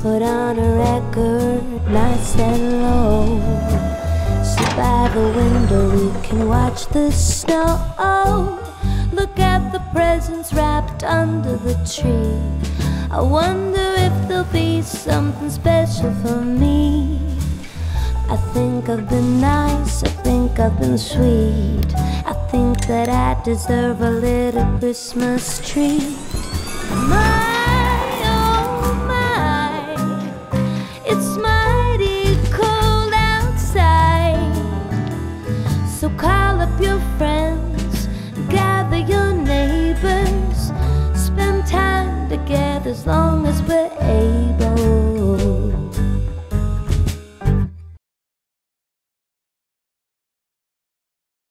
Put on a record, nice and low. Sit by the window, we can watch the snow. Look at the presents wrapped under the tree. I wonder if there'll be something special for me. I think I've been nice, I think I've been sweet. I think that I deserve a little Christmas treat. My, oh my, it's my